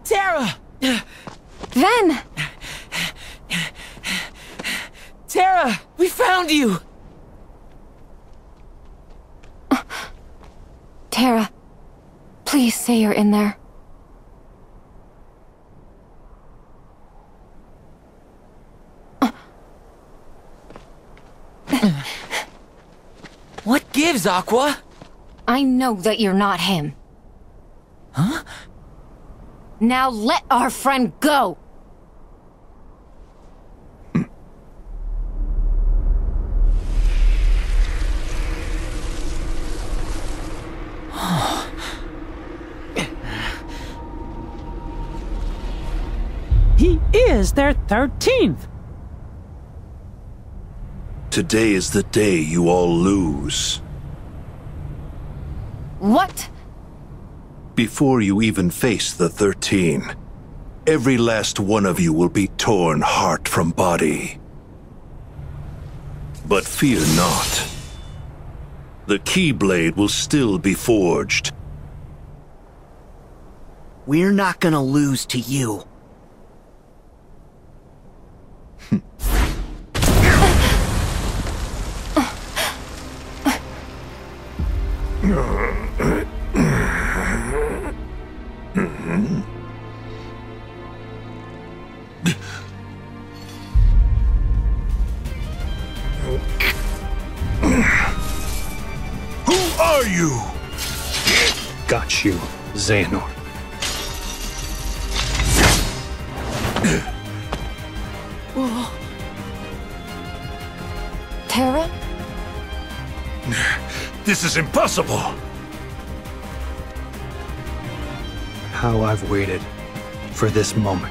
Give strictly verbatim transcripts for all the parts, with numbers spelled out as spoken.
Terra! Ven! Terra! We found you! Terra, please say you're in there. What gives, Aqua? I know that you're not him. Huh? Now let our friend go! He is their thirteenth! Today is the day you all lose. What? Before you even face the thirteen, every last one of you will be torn heart from body. But fear not. The Keyblade will still be forged. We're not gonna lose to you. Who are you? Got you, Xehanort. Terra? This is impossible! How I've waited for this moment.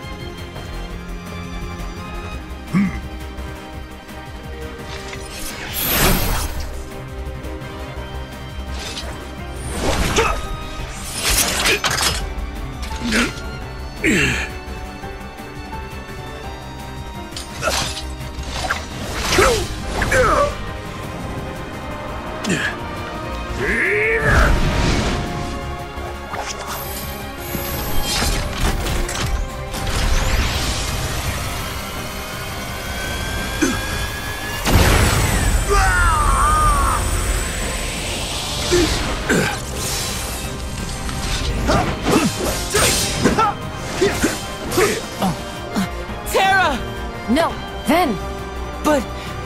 Terra! No, Ven! But...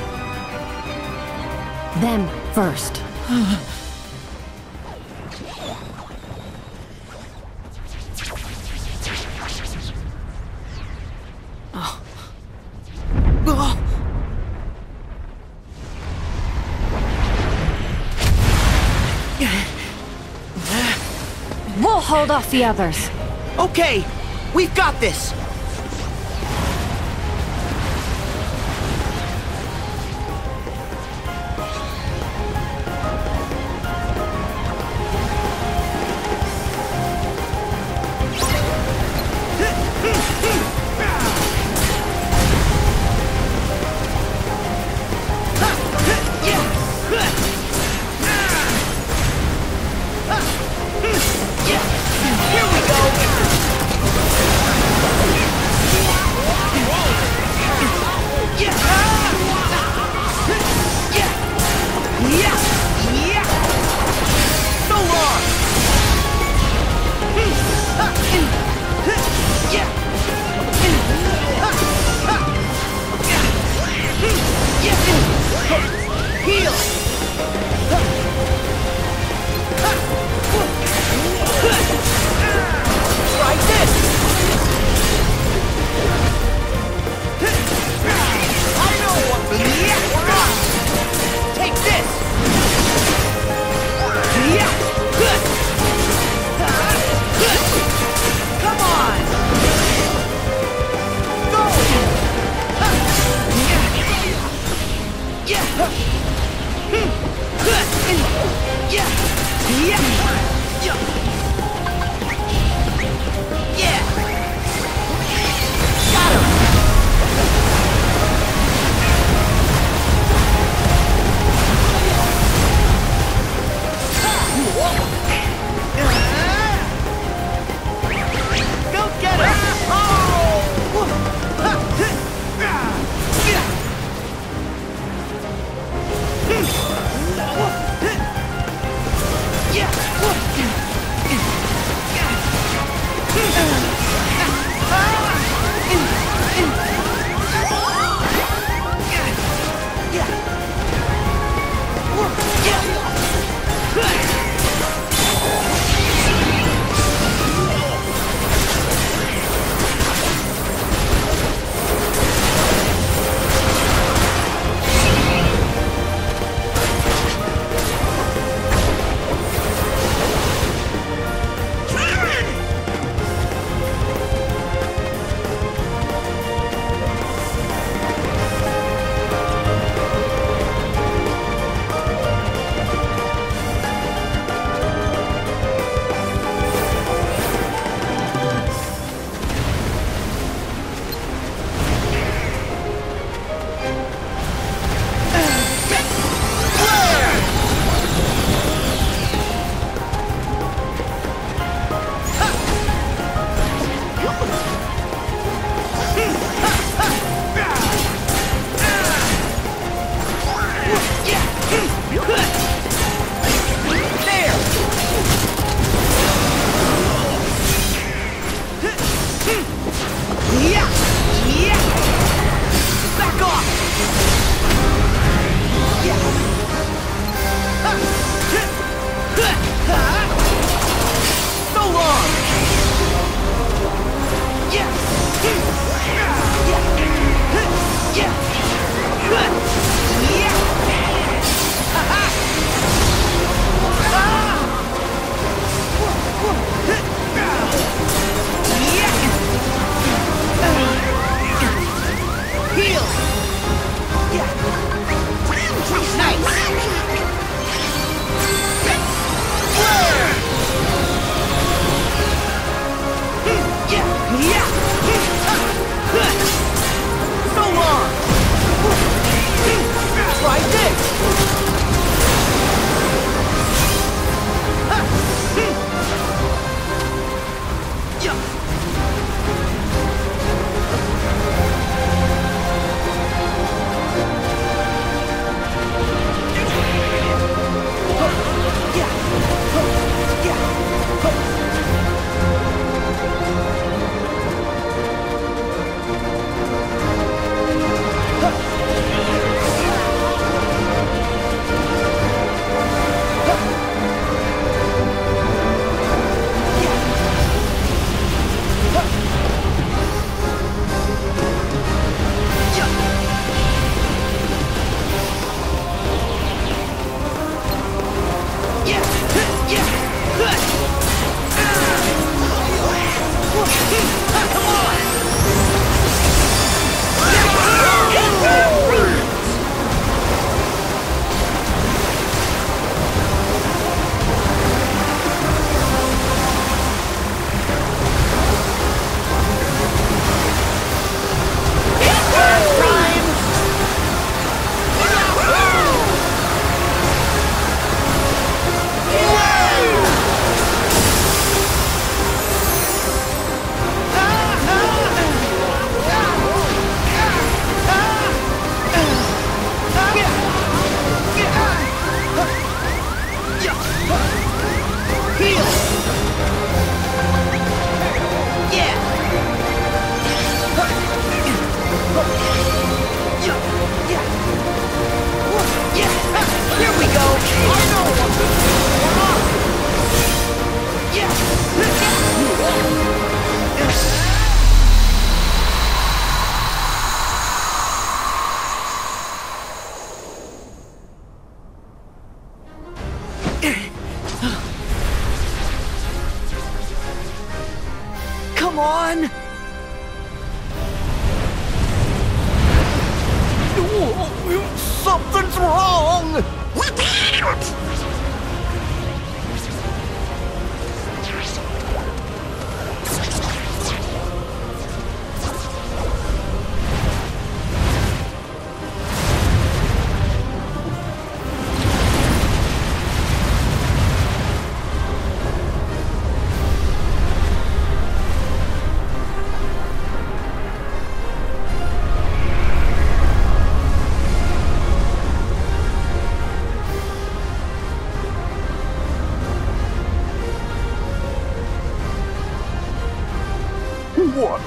Them first. We'll hold off the others. Okay, we've got this. Here we go!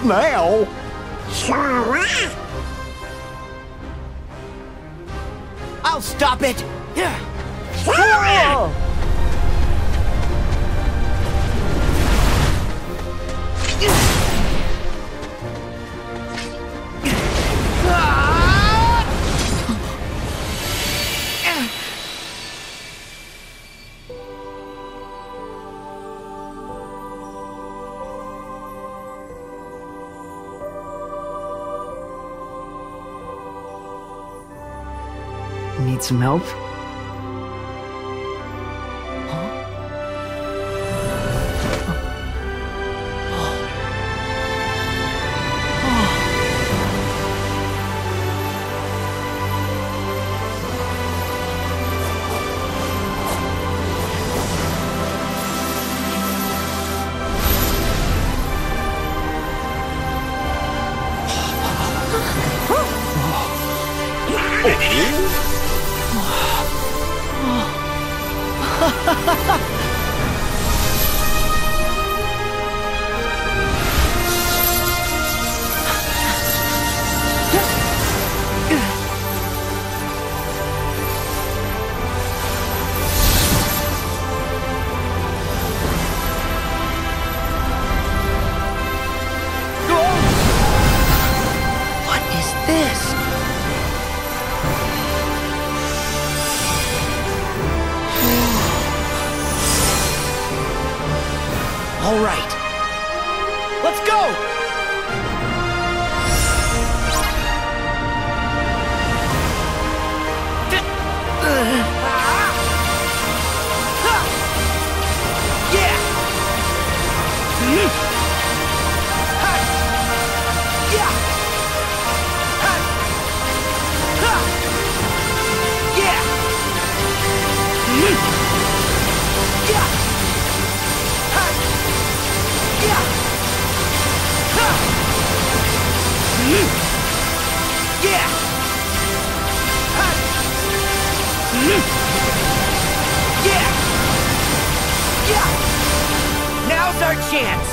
now. I'll stop it! Need some help? What is this? All right. Let's go! Now's our chance!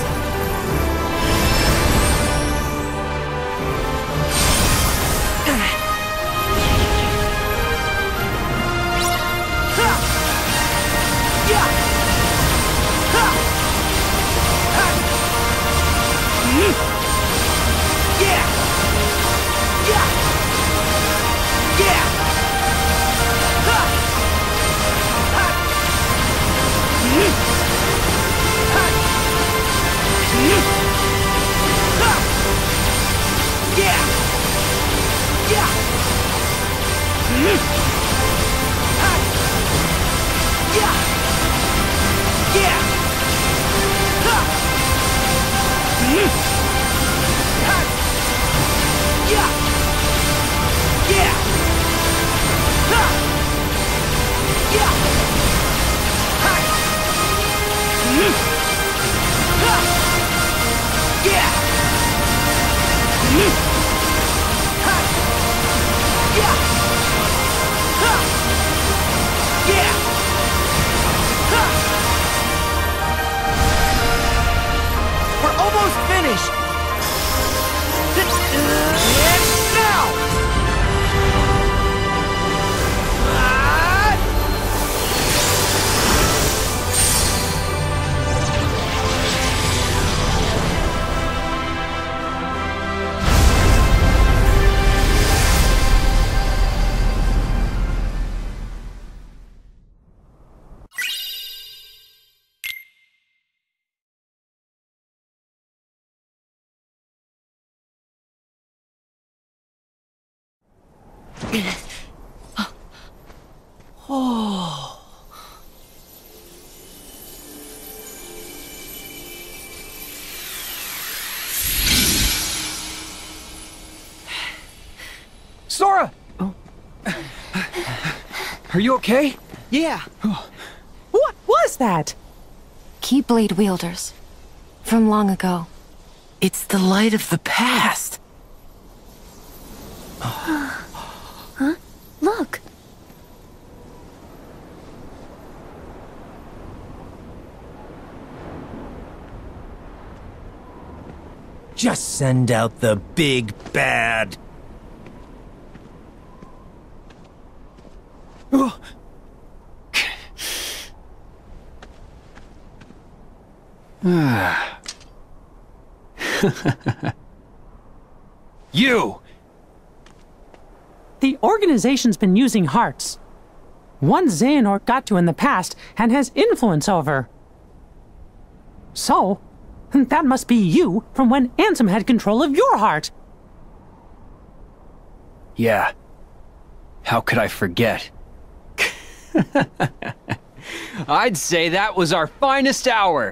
We're almost finished! And now! Oh. Sora! Oh. Are you okay? Yeah. What was that? Keyblade wielders. From long ago. It's the light of the past. Huh? Look! Just send out the big bad. You! The organization's been using hearts. One Xehanort got to in the past and has influence over. So, that must be you from when Ansem had control of your heart. Yeah. How could I forget? I'd say that was our finest hour.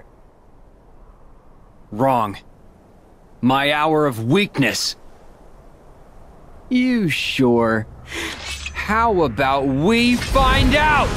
Wrong. My hour of weakness. You sure? How about we find out?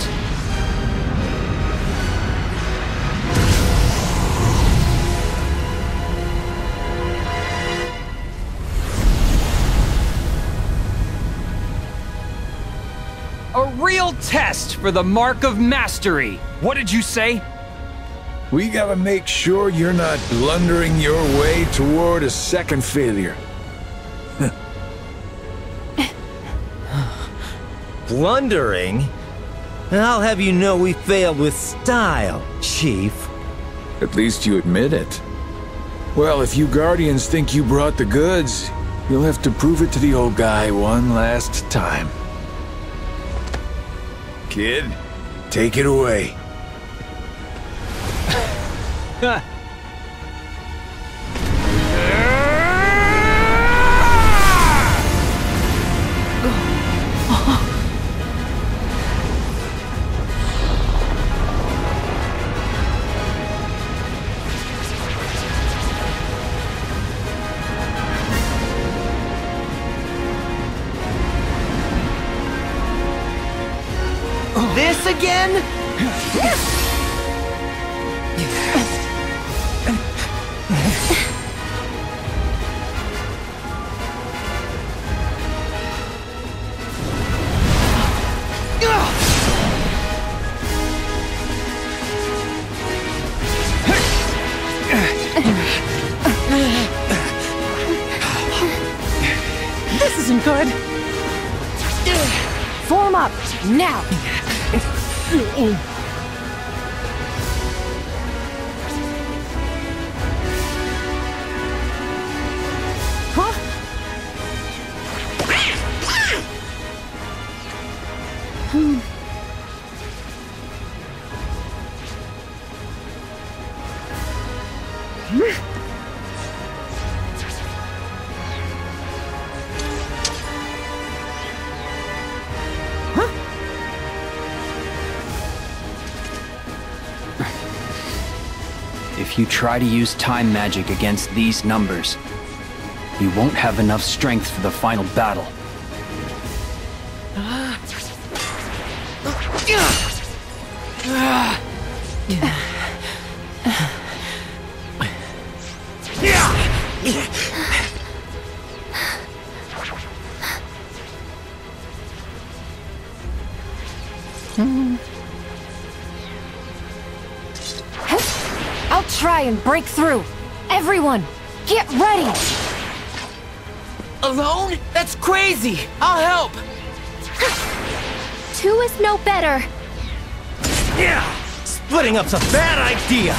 A real test for the Mark of Mastery. What did you say? We gotta make sure you're not blundering your way toward a second failure. Blundering? I'll have you know we failed with style, Chief. At least you admit it. Well, if you Guardians think you brought the goods, you'll have to prove it to the old guy one last time. Kid, take it away. This again? This isn't good. Form up, now! Huh? Hmm. If you try to use time magic against these numbers, you won't have enough strength for the final battle. I'll try and break through. Everyone, get ready! Alone? That's crazy! I'll help! Two is no better. Yeah! Splitting up's a bad idea!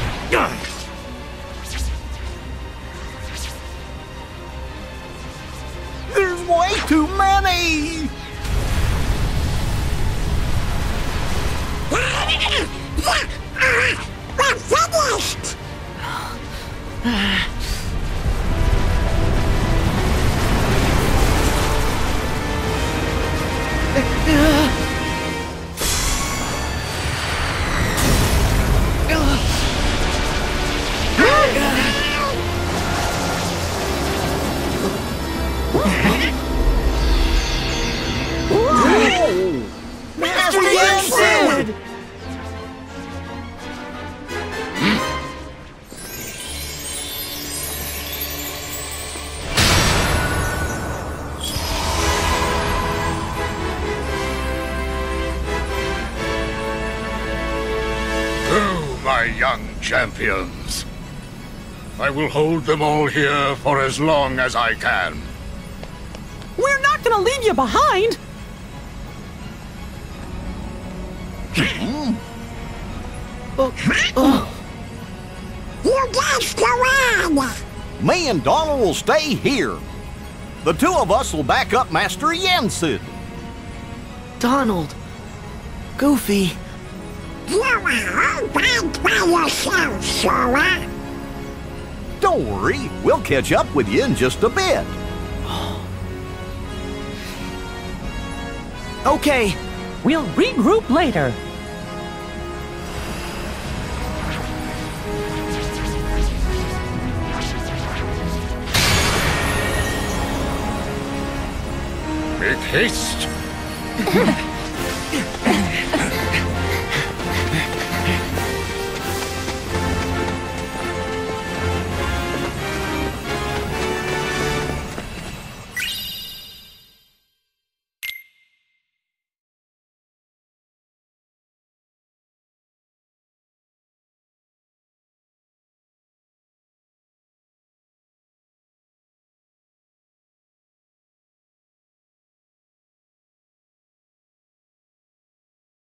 There's way too many! We're finished! Master Yansen! Oh, my young champions. I will hold them all here for as long as I can. We're not gonna leave you behind! You guys go on! Me and Donald will stay here. The two of us will back up Master Yensid. Donald. Goofy. You are all bad by yourself, Sora. Don't worry, we'll catch up with you in just a bit. Okay. We'll regroup later. Make haste!